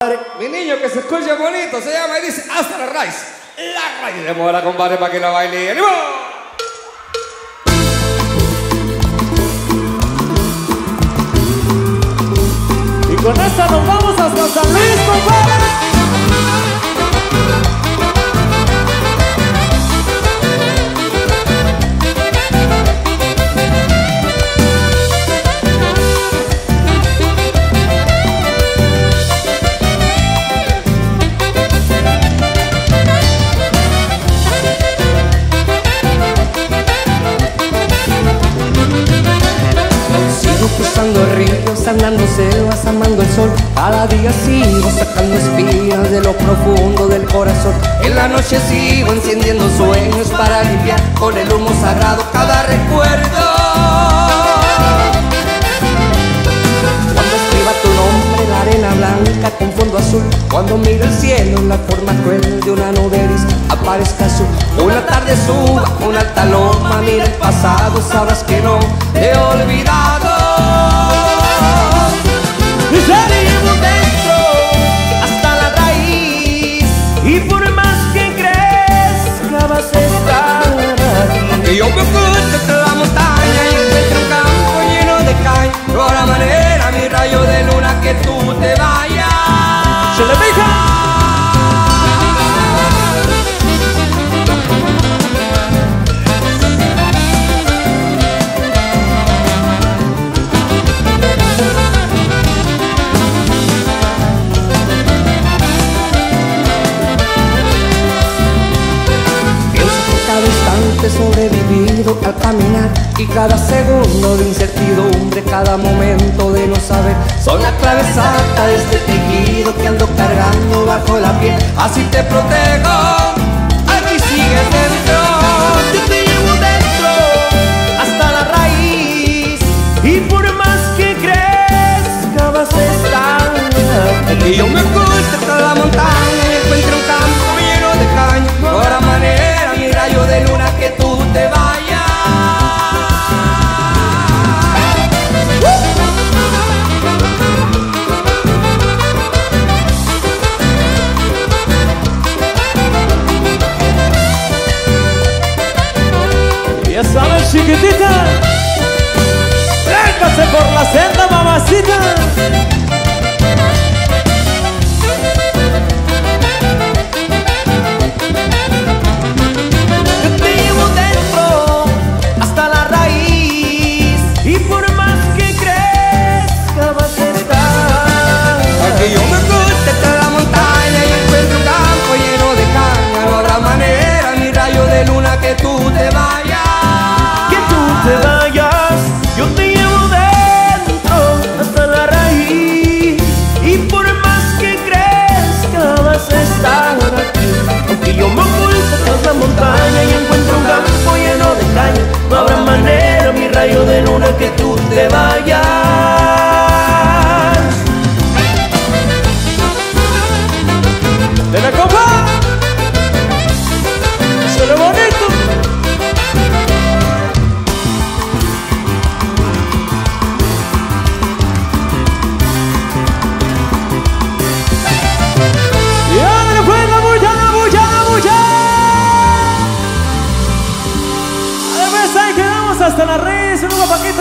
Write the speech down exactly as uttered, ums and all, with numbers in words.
Mi niño que se escucha bonito se llama y dice hasta la raíz. La raíz de mora, compadre, para que la baile. ¡Ánimo! Y con esta nos vamos hasta San Luis, compadre. Cruzando ríos, andando selvas, amando el sol. Cada día sigo sacando espinas de lo profundo del corazón. En la noche sigo encendiendo sueños para limpiar con el humo sagrado cada recuerdo. Cuando escriba tu nombre en la arena blanca con fondo azul, cuando mire el cielo en la forma cruel de una nube gris, aparezca azul. Una tarde suba una alta loma, mira el pasado, sabrás que no te he olvidado. Y seguimos dentro hasta la raíz, y por más que crezca vas a estar aquí. Y yo me oculto entre la montaña y encuentro un campo lleno de caña. No habrá manera, mi rayo de luna, que tú te vayas. ¡Se le deja! Sobrevivido al caminar, y cada segundo de incertidumbre, cada momento de no saber, son la clave exacta de este tejido que ando cargando bajo la piel. Así te protejo, aquí sigues dentro. Yo te llevo dentro hasta la raíz, y por más que crezca vas a estar aquí. Y yo me oculto tras la montaña y encuentro un campo lleno de caña. No habrá manera, mi rayo de luna, que tú te vayas. Ya sabes, chiquitita, véngase por la senda, mamacita. Yo me oculto tras la montaña y encuentro un campo lleno de caña. No habrá manera, mi rayo de luna, que tú te vayas. Que tú te vayas. Yo te llevo dentro hasta la raíz, y por más que crezca vas a estar aquí. Aunque yo me oculto tras la montaña y encuentro un campo lleno de caña, no habrá manera, mi rayo de luna, que tú te vayas. ¡De la copa! ¡Se lo bonito! ¡Y ahora fue la bulla, la bulla, la bulla! Además ahí quedamos hasta la red, un nuevo paquete.